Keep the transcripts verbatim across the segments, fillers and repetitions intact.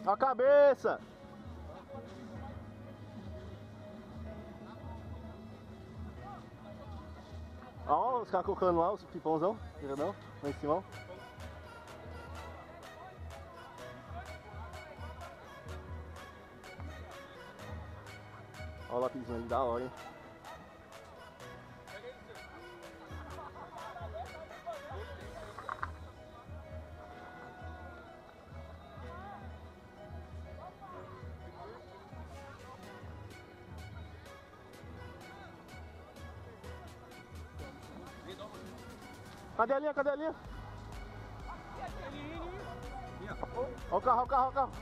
A cabeça! Ó, os caras colocando lá, os pipãozão, não? Lá em cima, ó. Ó o lapisinho aí, da hora, hein? Cadê a linha? Cadê a linha? Ó o carro, ó o carro, ó o carro.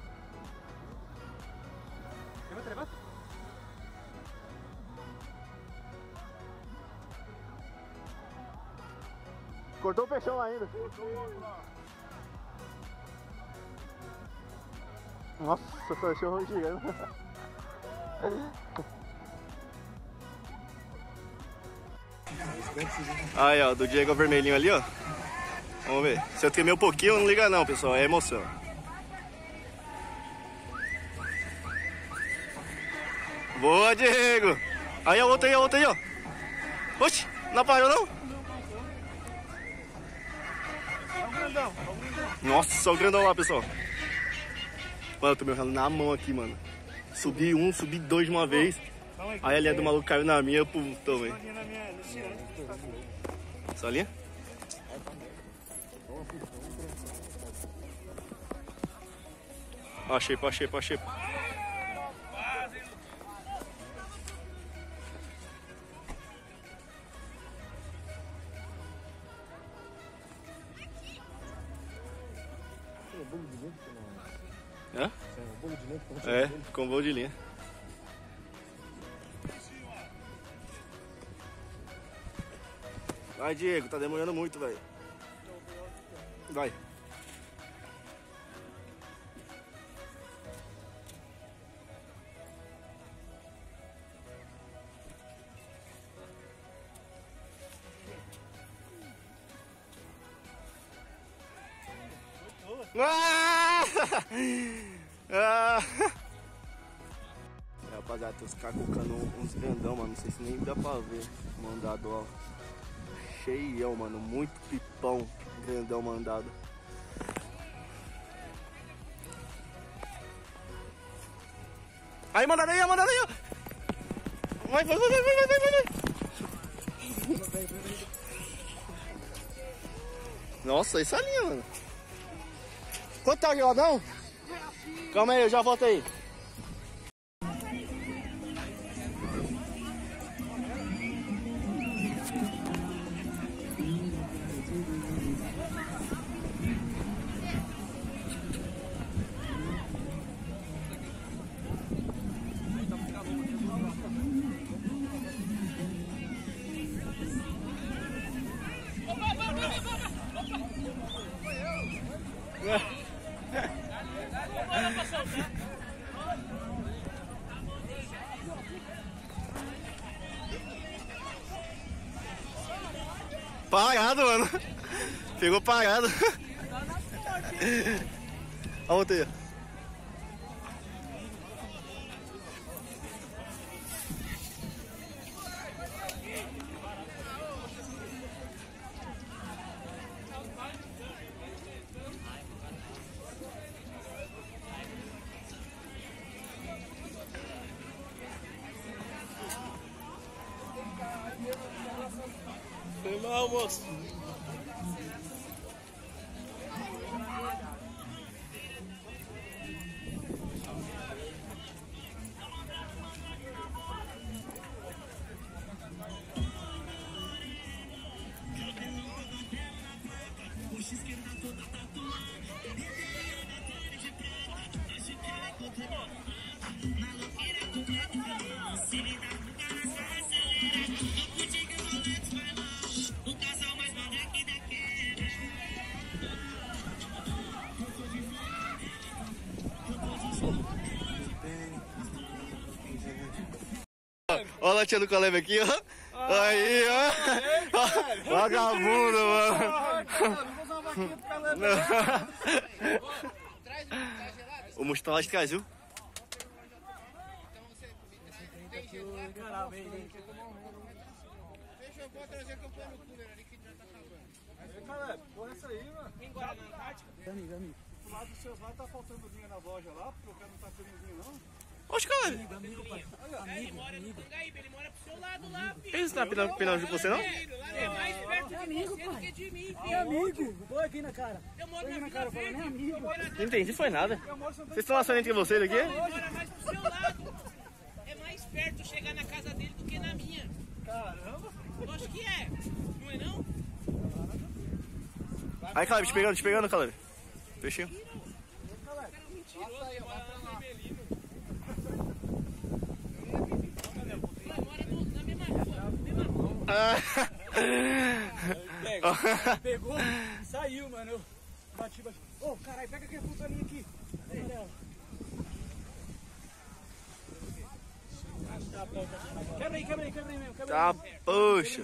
Levanta, levanta. Cortou o peixão ainda. Cortou o outro lá. Nossa, cachorro gigante. Aí, ó, do Diego vermelhinho ali, ó. Vamos ver. Se eu tremer um pouquinho, não liga não, pessoal. É emoção. Boa, Diego. Aí, a outra aí, a outra aí, ó. Oxi, não parou não? Nossa, olha o grandão lá, pessoal. Mano, eu tô me errando na mão aqui, mano. Subi um, subi dois de uma vez. Aí a linha do maluco caiu na minha, pum, também. Só linha? Achei, achei, achei. Hã? É, com voo de linha. Vai, Diego, tá demorando muito, velho. Vai. Ah! Ah! É, rapaziada, tem os caras colocando uns grandão, mano. Não sei se nem dá pra ver. Mandado, ó. Cheião, mano. Muito pipão grandão mandado. Aí, mandado aí, mandado aí, ó. Vai, vai, vai, vai, vai, vai, vai. Nossa, essa linha, mano. Quanto tá o geladão? Calma aí, eu já volto aí. Parado, mano. Pegou parado. Aonde aí? Foi mal, moço. Olha a latinha do Caleb aqui, ó. Ah, aí, ó. Vagabundo, mano. Não vou usar uma vaquinha pro Caleb. O monstro tá lá de trás, viu? Deixa eu vou trazer que eu ponho no cooler ali que já tá acabando. Aí, cara, porra, essa aí, mano. Vem embora na Antártica. Amigo, amigo. Do lado do seu lado tá faltando vinho na loja lá, porque o cara não tá tendo vinho, não. Oxe, cara. Amigo, amigo, pai. É, ele mora no Cangaíba, ele mora pro seu lado lá, filho. Ele tá penando, penando de você, não? Filho, lá é mais perto de amigo, você pai. do que de mim, É filho. amigo. Dou aqui na cara. Eu moro Dou aqui na na cara, Vila falando, é Verde. amigo. Não entendi, foi nada. Eu moro sentado. Vocês estão laçando entre vocês aqui? Ele mora mais pro seu lado. É mais perto chegar na casa dele do que na minha. Caramba. Lógico que é. Não é não? Aí, Caleb, te pegando, te pegando, Caleb. Peixinho. Mentiroso, ele mora lá no Vermelino. Mora no- na mesma rua, mesma rua. Pega. Pegou e saiu, mano. Eu bati, bati. Ô, caralho, pega aquele putaninho aqui. Amarelo. Quebra aí, quebra aí, quebra aí mesmo. Quebra Tá, aí. poxa.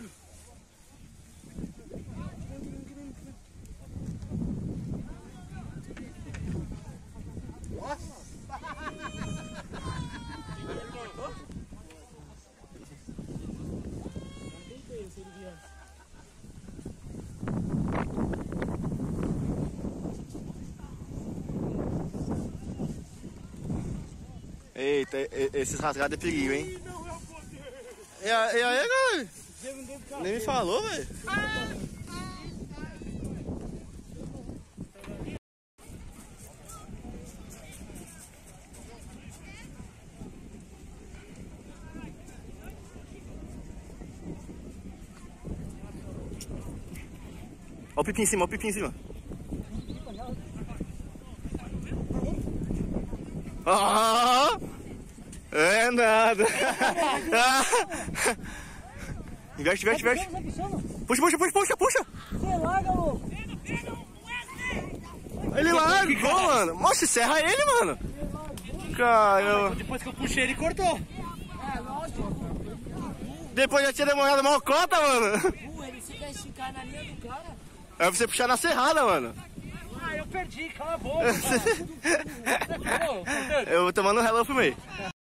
Eita, e- e- esses rasgados é perigo, hein? E aí, e aí, galera? Nem me falou, velho. Ó o pipi em cima, ó o pipi em cima. Ah, é nada. Investe, investe, investe. Puxa, puxa, puxa, puxa, puxa. Você larga, louco. Ele largou, mano. Nossa, serra ele, mano. Caramba. Depois que eu puxei, ele cortou. Depois já tinha demorado mal cota, mano. Uh, ele fica esticar na linha do cara. É você puxar na serrada, mano. Ah, eu perdi, cala a boca, cara. Eu vou tomando um relógio meio.